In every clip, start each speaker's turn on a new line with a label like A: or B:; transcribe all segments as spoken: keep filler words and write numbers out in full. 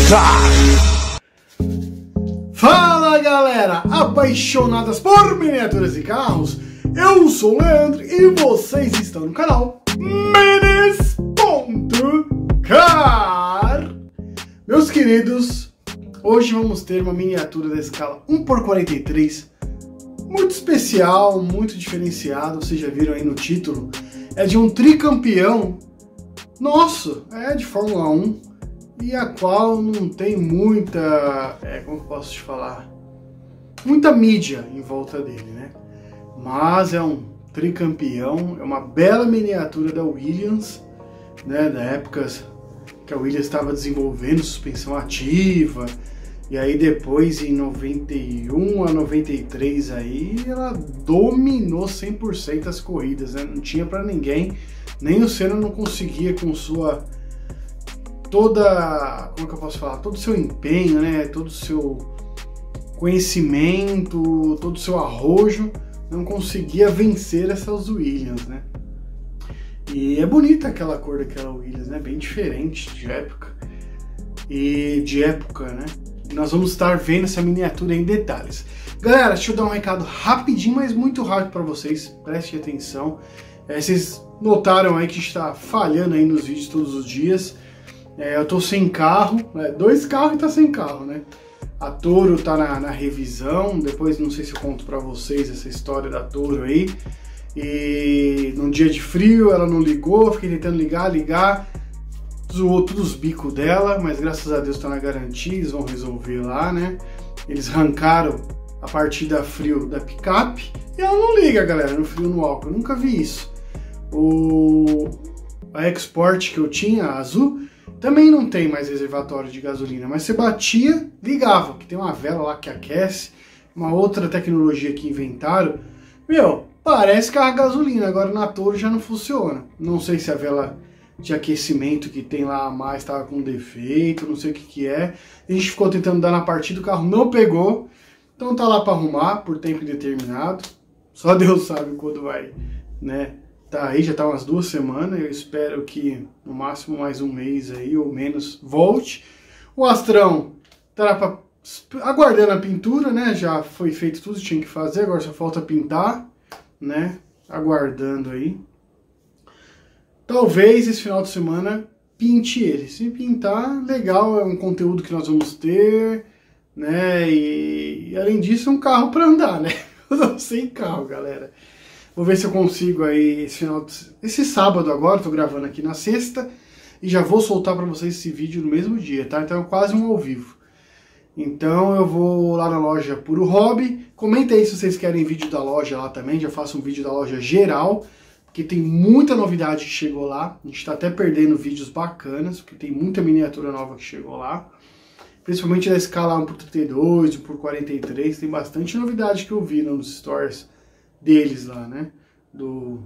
A: Car. Fala galera, apaixonadas por miniaturas e carros, eu sou o Leandro e vocês estão no canal Minis.car. Meus queridos, hoje vamos ter uma miniatura da escala um por quarenta e três, muito especial, muito diferenciado. Vocês já viram aí no título, é de um tricampeão nosso, é de Fórmula um, e a qual não tem muita, é, como eu posso te falar, muita mídia em volta dele, né? Mas é um tricampeão, é uma bela miniatura da Williams, né? Da época que a Williams estava desenvolvendo suspensão ativa, e aí depois em noventa e um a noventa e três aí ela dominou cem por cento as corridas, né? Não tinha para ninguém, nem o Senna não conseguia com sua toda, como é que eu posso falar, todo o seu empenho, né? Todo o seu conhecimento, todo o seu arrojo, não conseguia vencer essas Williams, né? E é bonita aquela cor daquela Williams, né? Bem diferente de época e de época, né? E nós vamos estar vendo essa miniatura em detalhes. Galera, deixa eu dar um recado rapidinho, mas muito rápido para vocês. Prestem atenção. É, vocês notaram aí que está falhando aí nos vídeos todos os dias. É, eu tô sem carro, né? Dois carros e tá sem carro, né? A Toro tá na, na revisão. Depois não sei se eu conto para vocês essa história da Toro aí. E num dia de frio ela não ligou, fiquei tentando ligar, ligar. Zoou todos os bicos dela, mas graças a Deus está na garantia, eles vão resolver lá, né? Eles arrancaram a partida frio da picape e ela não liga, galera, no frio, no álcool. Eu nunca vi isso. O... A Export que eu tinha, a azul, também não tem mais reservatório de gasolina, mas você batia, ligava, que tem uma vela lá que aquece, uma outra tecnologia que inventaram. Meu, parece carro a gasolina, agora na Toro já não funciona. Não sei se a vela de aquecimento que tem lá a mais estava com defeito, não sei o que que é. A gente ficou tentando dar na partida, o carro não pegou, então tá lá para arrumar por tempo indeterminado. Só Deus sabe quando vai, né? Tá aí, já tá umas duas semanas, eu espero que no máximo mais um mês aí ou menos volte. O Astrão tá pra, aguardando a pintura, né? Já foi feito tudo que tinha que fazer, agora só falta pintar, né? Aguardando aí. Talvez esse final de semana pinte ele. Se pintar, legal, é um conteúdo que nós vamos ter, né? E, e além disso, é um carro para andar, né? Eu não sei carro, galera. Vou ver se eu consigo aí esse final de... esse sábado agora, tô gravando aqui na sexta e já vou soltar para vocês esse vídeo no mesmo dia, tá? Então é quase um ao vivo. Então eu vou lá na loja Puro Hobby. Comenta aí se vocês querem vídeo da loja lá também, já faço um vídeo da loja geral, porque tem muita novidade que chegou lá. A gente tá até perdendo vídeos bacanas, porque tem muita miniatura nova que chegou lá. Principalmente da escala um por trinta e dois, um por quarenta e três, tem bastante novidade que eu vi nos stories deles lá, né? Do,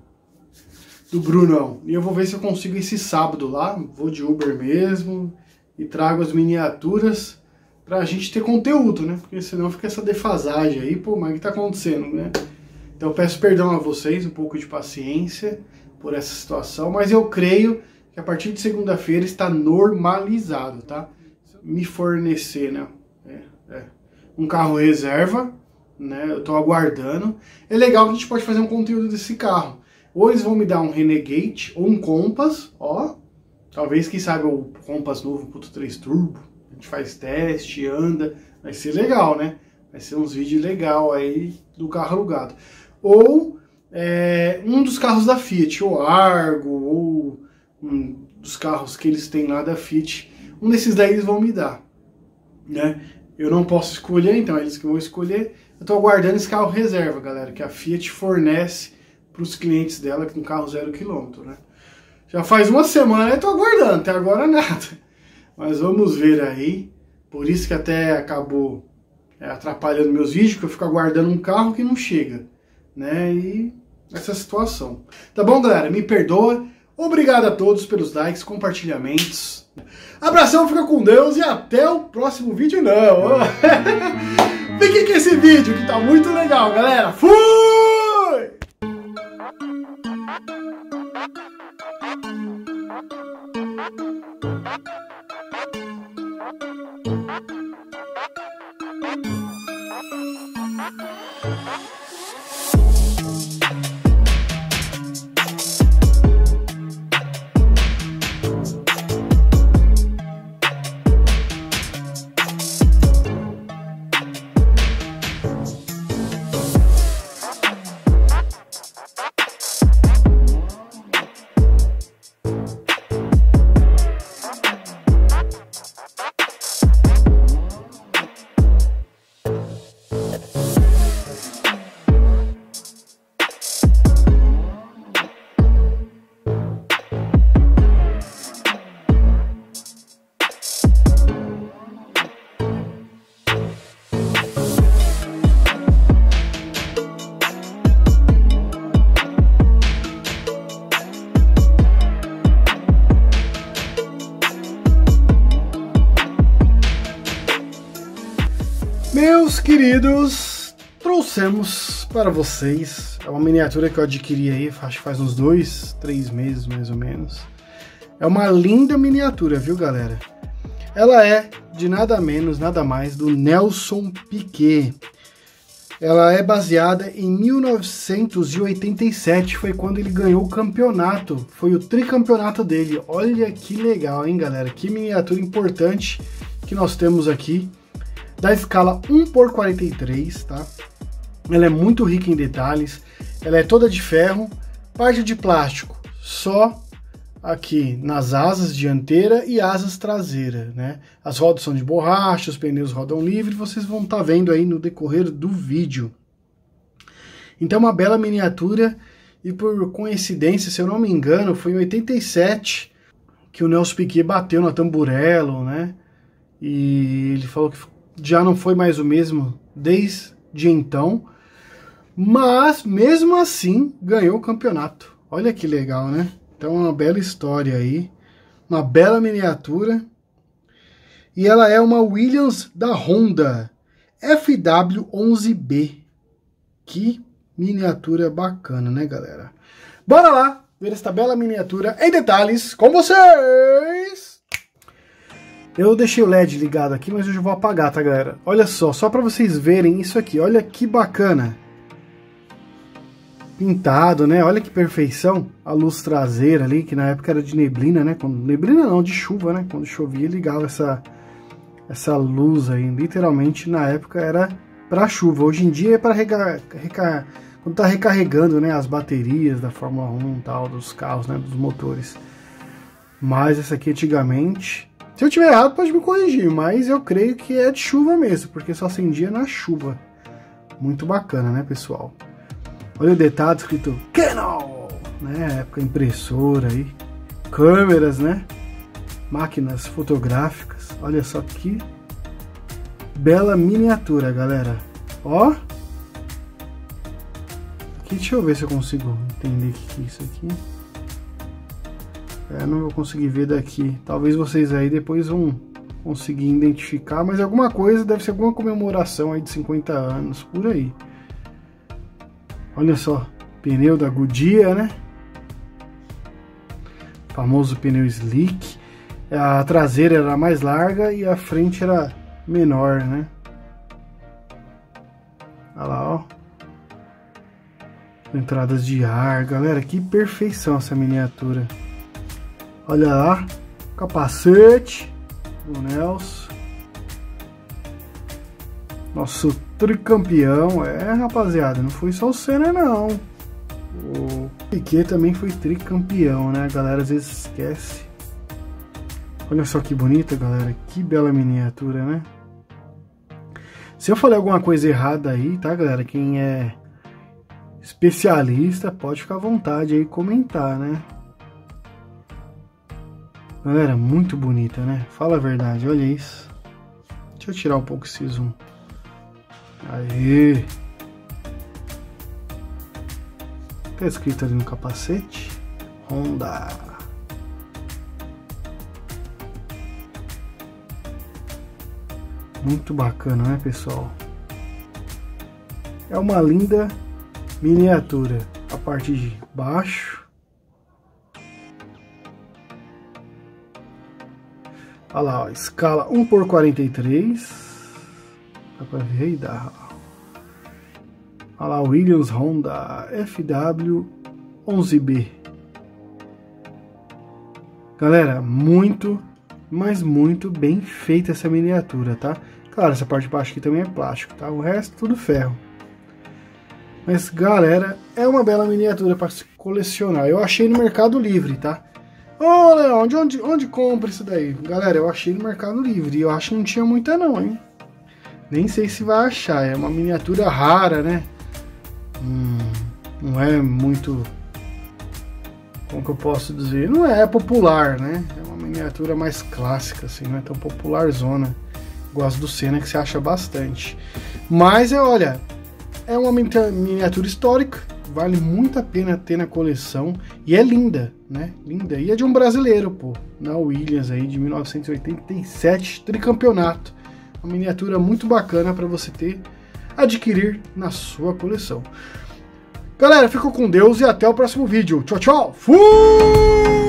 A: do Brunão. E eu vou ver se eu consigo esse sábado lá, vou de Uber mesmo, e trago as miniaturas pra gente ter conteúdo, né? Porque senão fica essa defasagem aí, pô, mas o que tá acontecendo, né? Então eu peço perdão a vocês, um pouco de paciência por essa situação, mas eu creio que a partir de segunda-feira está normalizado, tá? Me fornecer, né? É, é. Um carro reserva, né? Eu tô aguardando. É legal que a gente pode fazer um conteúdo desse carro. Ou eles vão me dar um Renegade ou um Compass, ó. Talvez, quem sabe, o Compass novo um ponto três Turbo. A gente faz teste, anda. Vai ser legal, né? Vai ser uns vídeos legais aí do carro alugado. Ou é, um dos carros da Fiat, ou Argo, ou um dos carros que eles têm lá da Fiat. Um desses daí eles vão me dar, né? Eu não posso escolher, então é eles que vão escolher. Eu tô aguardando esse carro reserva, galera, que a Fiat fornece para os clientes dela, que no carro zero quilômetro, né? Já faz uma semana eu tô aguardando, até agora nada. Mas vamos ver aí. Por isso que até acabou é, atrapalhando meus vídeos, que eu fico aguardando um carro que não chega, né? E essa situação. Tá bom, galera? Me perdoa. Obrigado a todos pelos likes, compartilhamentos. Abração, fica com Deus e até o próximo vídeo, não. Fiquem com esse vídeo que tá muito legal, galera. Fui! queridos, trouxemos para vocês, é uma miniatura que eu adquiri aí, acho que faz uns dois, três meses mais ou menos. É uma linda miniatura, viu galera? Ela é de nada menos, nada mais do Nelson Piquet. Ela é baseada em mil novecentos e oitenta e sete, foi quando ele ganhou o campeonato, foi o tricampeonato dele. Olha que legal, hein galera, que miniatura importante que nós temos aqui, da escala um por quarenta e três, tá? Ela é muito rica em detalhes, ela é toda de ferro, parte de plástico, só aqui nas asas dianteira e asas traseira, né? As rodas são de borracha, os pneus rodam livre, vocês vão estar vendo aí no decorrer do vídeo. Então uma bela miniatura, e por coincidência, se eu não me engano, foi em oitenta e sete que o Nelson Piquet bateu na Tamburello, né? E ele falou que já não foi mais o mesmo desde então, mas mesmo assim ganhou o campeonato. Olha que legal, né? Então é uma bela história aí, uma bela miniatura, e ela é uma Williams da Honda F W onze B. Que miniatura bacana, né galera? Bora lá ver esta bela miniatura em detalhes com vocês! Eu deixei o L E D ligado aqui, mas eu já vou apagar, tá galera? Olha só, só para vocês verem isso aqui, olha que bacana! Pintado, né? Olha que perfeição. A luz traseira ali, que na época era de neblina, né? Quando, neblina não, de chuva, né? Quando chovia, ligava essa, essa luz aí. Literalmente, na época, era para chuva. Hoje em dia é para recar... recar... quando tá recarregando, né? As baterias da Fórmula um e tal, dos carros, né? Dos motores. Mas essa aqui, antigamente... Se eu tiver errado, pode me corrigir. Mas eu creio que é de chuva mesmo, porque só acendia na chuva. Muito bacana, né, pessoal? Olha o detalhe escrito Canon, né? Época impressora aí, câmeras, né? Máquinas fotográficas. Olha só que bela miniatura, galera. Ó. Aqui, deixa eu ver se eu consigo entender o que é isso aqui. É, não vou conseguir ver daqui. Talvez vocês aí depois vão conseguir identificar, mas alguma coisa, deve ser alguma comemoração aí de cinquenta anos, por aí. Olha só, pneu da Goodyear, né? Famoso pneu slick. A traseira era mais larga e a frente era menor, né? Olha lá, ó. Entradas de ar, galera, que perfeição essa miniatura. Olha lá, capacete do Nelson. Nosso tricampeão, é rapaziada, não foi só o Senna não, o Piquet também foi tricampeão, né, a galera às vezes esquece. Olha só que bonita galera, que bela miniatura, né. Se eu falei alguma coisa errada aí, tá galera, quem é especialista pode ficar à vontade aí comentar, né. Galera, muito bonita, né, fala a verdade, olha isso. Deixa eu tirar um pouco esse zoom. Aí, tá escrito ali no capacete Honda. Muito bacana, né pessoal? É uma linda miniatura. A parte de baixo, olha lá, ó, escala um por quarenta e três. Dá pra ver aí, dá. Olha lá, Williams Honda F W onze B. Galera, muito, mas muito bem feita essa miniatura, tá? Claro, essa parte de baixo aqui também é plástico, tá? O resto tudo ferro. Mas, galera, é uma bela miniatura para se colecionar. Eu achei no Mercado Livre, tá? Ô, Leão, de onde, onde compra isso daí? Galera, eu achei no Mercado Livre e eu acho que não tinha muita não, hein? Nem sei se vai achar, é uma miniatura rara, né? Hum, não é muito... Como que eu posso dizer? Não é popular, né? É uma miniatura mais clássica, assim, não é tão popular zona. Gosto do Senna, que se acha bastante. Mas, é, olha, é uma miniatura histórica, vale muito a pena ter na coleção. E é linda, né? Linda. E é de um brasileiro, pô. Na Williams aí, de mil novecentos e oitenta e sete, tricampeonato. Uma miniatura muito bacana para você ter adquirir na sua coleção. Galera, fico com Deus e até o próximo vídeo. Tchau, tchau. Fui!